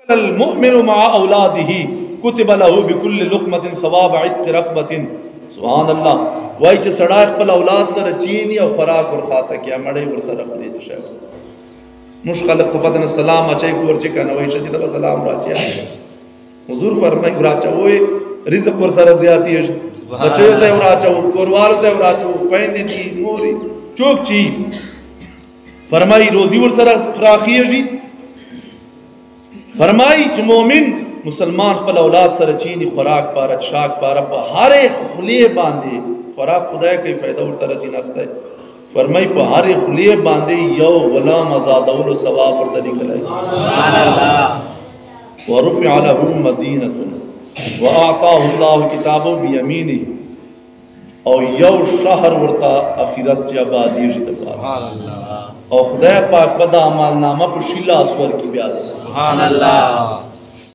المؤمن مع اولاده كتب له بكل لقمة ثواب عتق رقبة. سبحان اللہ. وائی چھ سڑا خپل اولاد سره چینی او خوراک ورخاته کیا مړی ور سره خوري چې شاو مشخلق کو پتن سلام اچي کور چې کنه وای چې د سلام راچیا حضور فرمای راچا وې رزق ور سره زیاتی بچو ته راچا کوروال ته راچا پاین دي موري چوک چی فرمای روزی ور سره فراخی فرمائی چې مومن مسلمان خپل اولاد سره چینی خوراک پاره شاک پاره په هر خلی باندې خوراک خدای کوي فائدہ ورته رسی نسته. فرمائی په هر خلی باندې یو غلام آزادولو ثواب ورته لیکلای. سبحان الله. ورفع له مدینه واعطاه الله کتابه بیمینه او یو شهر ورته اخرت چې آبادی شي. سبحان الله. او خدای پاک په د اعمال نامه په شیلا اسور کې بیا. سبحان الله.